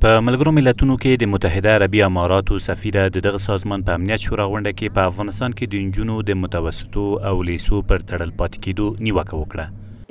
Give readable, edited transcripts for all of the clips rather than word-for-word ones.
په ملګرو ملتونو کې د متحده عربي اماراتو سفیره د دغه سازمان په امنیت شورا غونډه کې په افغانستان کې د نجونو د متوسطو او لیسو پر تړل پاتې کېدو نیوکه وکړه.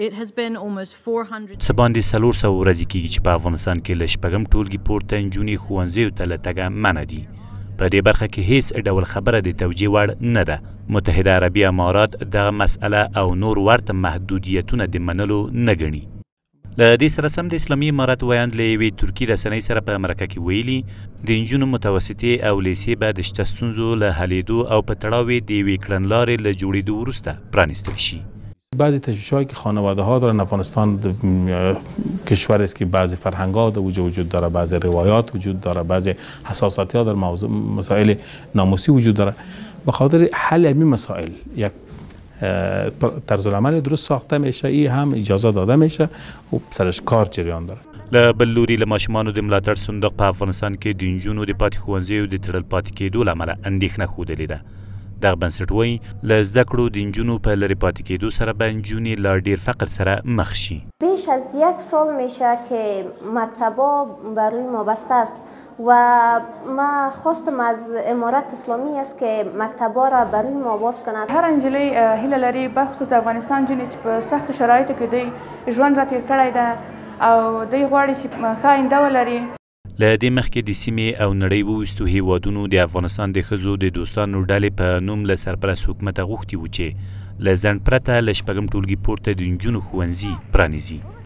څه باندې 400 ورځې کېږي چې په افغانستان کې له شپږم ټولګي پورته نجونې ښوونځیو ته له تګه منع دي. په دې برخه کې هیڅ ډول خبره د توجیه وړ نه ده. متحده عربي امارات دغه مسئله او نور ورته محدودیتونه د منلو نه ګڼي. له دې سره سم د اسلامي امارت ویاند له یوې ترکي رسنۍ سره په مرکه کې ویلي د نجونو متوسطې او لیسې به د شته ستونزو له حلېدو او په تړاو د یوې کړنلارې له جوړېدو وروسته پرانیستل شي. بعضی تشویش‌هایی که خانواده ها دارن، افغانستان کشوری است که بعضی فرهنگ ها وجود داره، بعضی روایات وجود داره، بعضی حساسیت ها در مسائل ناموسی وجود داره. به خاطر حل همین مسائل یک طرز العمل درست ساخته میشه، این هم اجازه داده میشه و سرش کار جریان داره. له بل لوري له ماشومانو د ملاتړ صندوق په افغانستان کې د نجونو د پاتې ښوونځیو د تړل پاتې کېدو له امله اندېښنه ښودلې ده. دغه بنسټ وایي له زده کړو د نجونو په لرې پاتې کېدو سره به نجونې له ډېر فقر سره مخ شي. بیش از 1 سال میشه که مکتبا برای ما بسته است و ما خواستم از امارت اسلامی است که مکتبا را برای ما باز کند. هر انجلی هیله لري بخصوص د افغانستان جنې چې په سخت شرایطو کې دوی ژوند را تیر کړی ده او دوی غواړي چې ښه آینده ولري. له دې مخکې د سیمې او نړۍ وروستو هیوادونو د افغانستان د ښځو د دوستانو ډلې په نوم له سرپرست حکومته غوښتي وو چې له ځنډ پرته له شپږم ټولګي پورته د نجونو ښوونځي پرانیزي.